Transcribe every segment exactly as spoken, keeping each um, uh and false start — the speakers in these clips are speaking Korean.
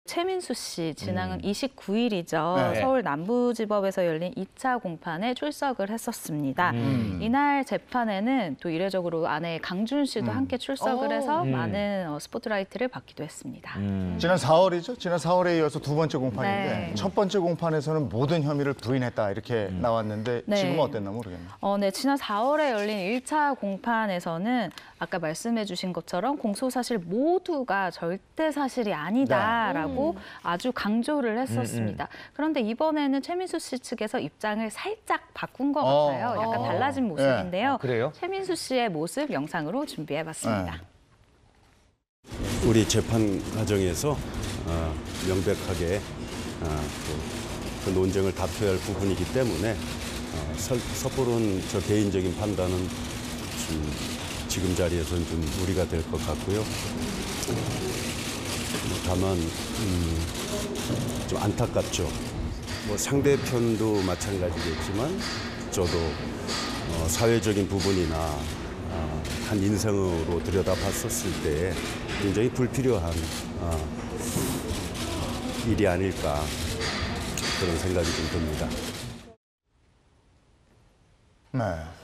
최민수 씨 진앙은 음. 이십구 일이죠. 네. 서울 남부지법에서 열린 이 차 공판에 출석을 했었습니다. 음. 이날 재판에는 또 이례적으로 아내 강준 씨도 음. 함께 출석을 해서 음. 많은 어, 스포트라이트를 받기도 했습니다. 음. 지난 사월이죠. 지난 사월에 이어서 두 번째 공판인데 네. 첫 번째 공판에서는 모든 혐의를 부인했다 이렇게 음. 나왔는데 네. 지금은 어땠나 모르겠네요. 어, 네, 지난 사월에 열린 일 차 공판에서는 아까 말씀해 주신 것처럼 공소사실 모두가 절대 사실이 아니다라고 네. 음. 아주 강조를 했었습니다. 음, 음. 그런데 이번에는 최민수 씨 측에서 입장을 살짝 바꾼 것 어. 같아요. 약간 어. 달라진 모습인데요. 네. 아, 그래요? 최민수 씨의 모습 영상으로 준비해봤습니다. 네. 우리 재판 과정에서 어, 명백하게 어, 그, 그 논쟁을 다투어야 할 부분이기 때문에 어, 설, 섣부른 저 개인적인 판단은 좀 지금 자리에서는 좀 무리가 될 것 같고요. 다만 음, 좀 안타깝죠. 뭐 상대편도 마찬가지겠지만 저도 어, 사회적인 부분이나 어, 한 인생으로 들여다봤었을 때 굉장히 불필요한 어, 일이 아닐까 그런 생각이 좀 듭니다. 네.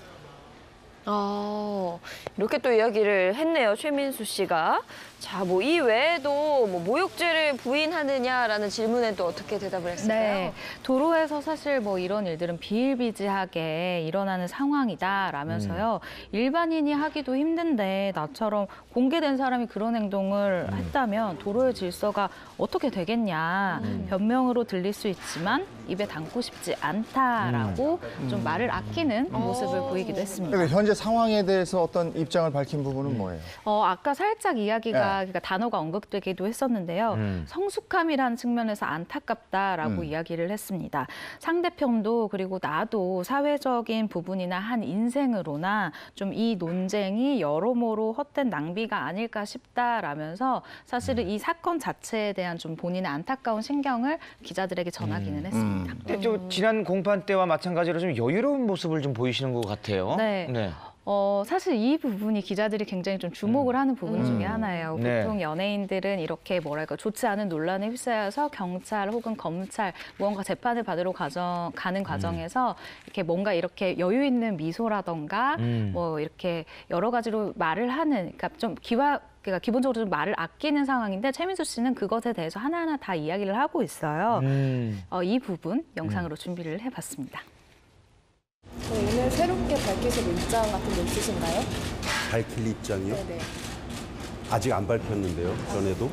아, 이렇게 또 이야기를 했네요, 최민수 씨가. 자, 뭐 이 외에도 뭐 모욕죄를 부인하느냐라는 질문에 또 어떻게 대답을 했을까요? 네, 도로에서 사실 뭐 이런 일들은 비일비재하게 일어나는 상황이다라면서요. 음. 일반인이 하기도 힘든데 나처럼 공개된 사람이 그런 행동을 음. 했다면 도로의 질서가 어떻게 되겠냐. 음. 변명으로 들릴 수 있지만 입에 담고 싶지 않다라고 음. 좀 말을 아끼는 음. 모습을 보이기도 했습니다. 그러니까 현재 상황에 대해서 어떤 입장을 밝힌 부분은 음. 뭐예요? 어, 아까 살짝 이야기가 네. 그러니까 단어가 언급되기도 했었는데요. 음. 성숙함이라는 측면에서 안타깝다라고 음. 이야기를 했습니다. 상대편도 그리고 나도 사회적인 부분이나 한 인생으로나 좀 이 논쟁이 여러모로 헛된 낭비가 아닐까 싶다라면서 사실은 이 사건 자체에 대한 좀 본인의 안타까운 심경을 기자들에게 전하기는 음. 했습니다. 근데 음. 또 지난 공판 때와 마찬가지로 좀 여유로운 모습을 좀 보이시는 것 같아요. 네. 네. 어, 사실 이 부분이 기자들이 굉장히 좀 주목을 음. 하는 부분 음. 중에 하나예요. 네. 보통 연예인들은 이렇게 뭐랄까 좋지 않은 논란에 휩싸여서 경찰 혹은 검찰 무언가 재판을 받으러 가정, 가는 과정에서 음. 이렇게 뭔가 이렇게 여유 있는 미소라던가 음. 뭐 이렇게 여러 가지로 말을 하는, 그러니까 좀 기와 그러니까 기본적으로 좀 말을 아끼는 상황인데 최민수 씨는 그것에 대해서 하나하나 다 이야기를 하고 있어요. 음. 어, 이 부분 영상으로 음. 준비를 해봤습니다. 오늘 새롭게 밝히실 입장 같은 게 있으신가요? 밝힐 입장이요? 네네. 아직 안 밝혔는데요, 전에도.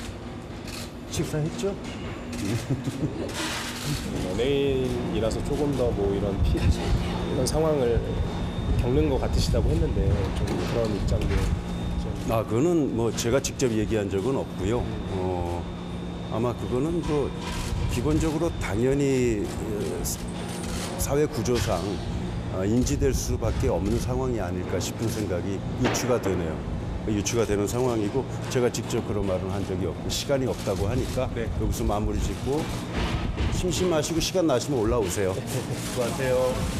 식사했죠? 연예인이라서 조금 더 뭐 이런 피, 이런 상황을 겪는 것 같으시다고 했는데 좀 그런 입장도 좀... 아, 그거는 뭐 제가 직접 얘기한 적은 없고요. 어, 아마 그거는 뭐 기본적으로 당연히 사회 구조상 인지될 수밖에 없는 상황이 아닐까 싶은 생각이 유추가 되네요. 유추가 되는 상황이고 제가 직접 그런 말은 한 적이 없고 시간이 없다고 하니까 네. 여기서 마무리 짓고 심심하시고 시간 나시면 올라오세요. 수고하세요.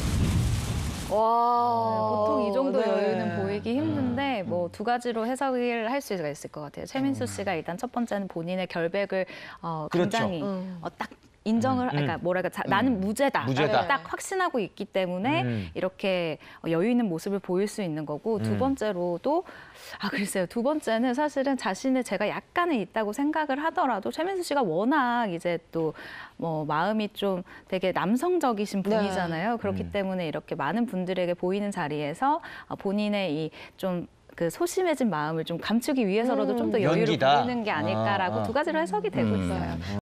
와, 보통 이 정도 네. 여유는 보이기 힘든데 뭐 두 가지로 해석을 할 수가 있을 것 같아요. 최민수 씨가 일단 첫 번째는 본인의 결백을 어, 굉장히 그렇죠. 음. 어, 딱 인정을, 음, 그러니까 뭐랄까, 자, 음. 나는 무죄다. 무죄다. 딱 확신하고 있기 때문에 음. 이렇게 여유 있는 모습을 보일 수 있는 거고, 두 번째로도, 아, 글쎄요. 두 번째는 사실은 자신의 제가 약간은 있다고 생각을 하더라도 최민수 씨가 워낙 이제 또 뭐 마음이 좀 되게 남성적이신 분이잖아요. 네. 그렇기 음. 때문에 이렇게 많은 분들에게 보이는 자리에서 본인의 이 좀 그 소심해진 마음을 좀 감추기 위해서라도 음. 좀 더 여유를 부리는 게 아닐까라고 아, 아. 두 가지로 해석이 되고 음. 있어요.